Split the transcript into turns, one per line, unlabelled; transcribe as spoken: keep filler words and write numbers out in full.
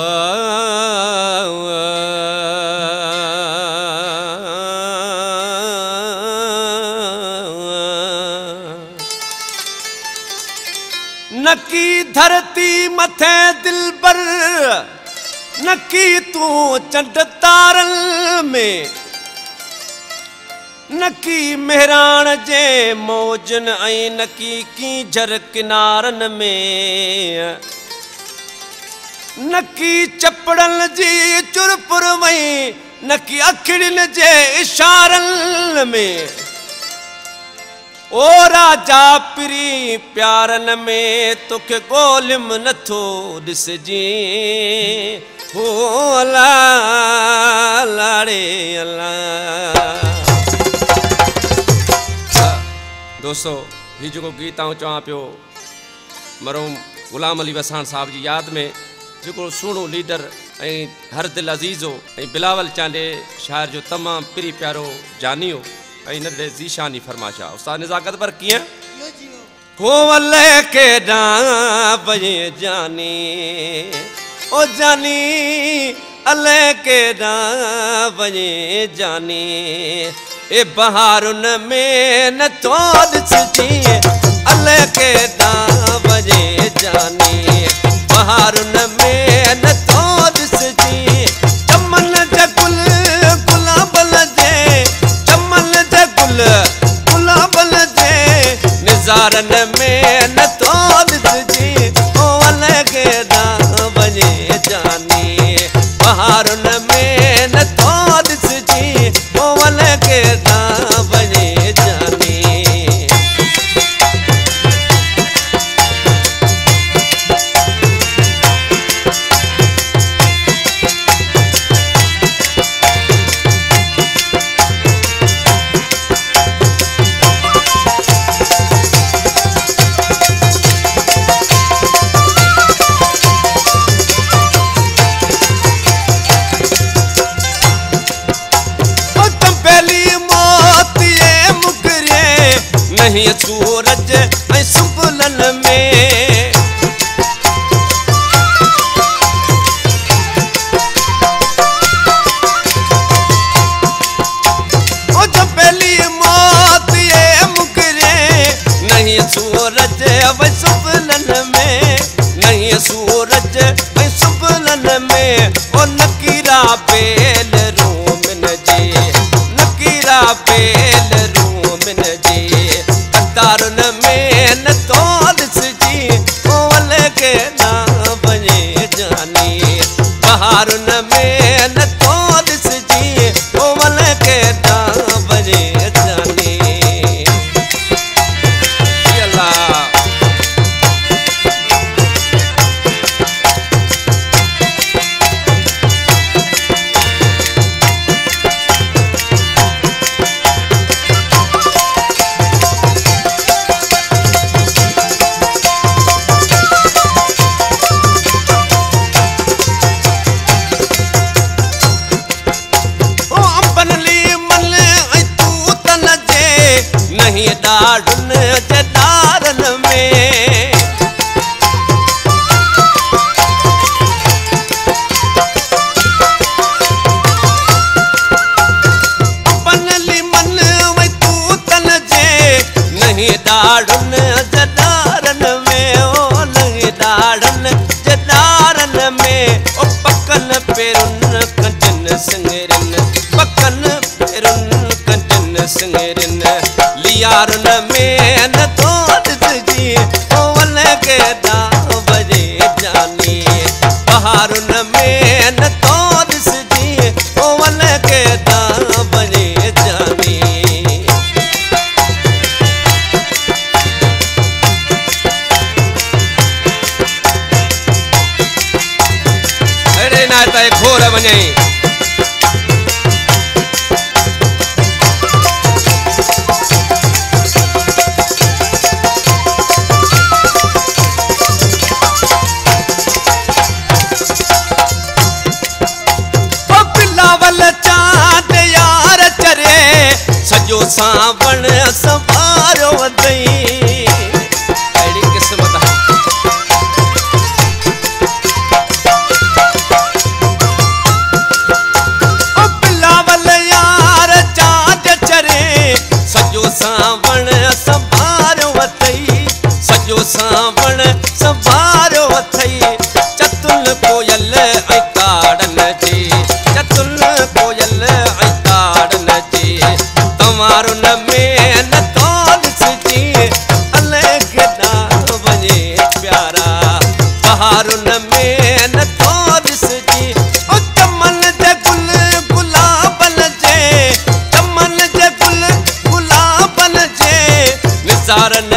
नकी धरती मथे दिल पर नकी तू चंड तारन में नकी मेहरान जे मौजन ऐं नकी कीझर किनारन में नकी चपड़न जी चुरपुर वई नकी अखिड़िन जे इशारन में ओ राजा पिरी प्यारन में तोखे गोलिम नथो ॾिसजी हो अल्लाह लाड़े अल्लाह। दोस्तों ही जो गीत आऊं चवां पियो मरहूम गुलाम अली वसाण साहब जी याद में जो सुहिणो लीडर ऐं हर दिल अज़ीज़ो ऐं बिलावल चांडे शायर जो तमामु पिरी प्यारो जानी हो ऐं नंढे ज़ीशानी फरमाशा उस्ताद निज़ाकत पर कीअं हो अल्लाह के डां बजे जानी ओ जानी अल्लाह के डां बजे जानी ए बहारुन में न तो ॾिसजी अल्लाह के डां बजे जानी बहारुन में न तो ॾिसजी चमन जा गुल गुलाबल जे चमन जा गुल गुलाबल जे निज़ारन में न तो ॾिसजी ओ अल्लाह के डां बजे जानी बहारुन में न तो ॾिसजी ओ अल्लाह के डां बजे जानी। नहीं सूरज ऐं सुबुलन में ओ जो पहली मौत ये मुकरे नहीं सूरज ऐं सुबुलन में नहीं सूरज ऐं सुबुलन में ओ नकीरा बेल रूमन जी नकीरा बेल रूमन जी तारुन में न तो ॾिसजी ओ अल्लाह के डां बजे जानी बहारुन में न तो ॾिसजी ओ अल्लाह के डां बजे जानी। अल्लाह नहीं डाढ़न जदारन में बनली मन वही तू तन जे नहीं डाढ़न जदारन में ओ नहीं डाढ़न जदारन में ओ पकन पेरुन कंचन सिंगरन पकन पेरुन कंचन सिंगरन लियारुन में न तो ॾिसजी ओ अल्लाह के डां बजे जानी बहारुन में न तो ॾिसजी ओ अल्लाह के डां बजे जानी। अरे ना ताए खोर वञे सजो सावण सवारो दई अहिड़ी क़िस्मत यार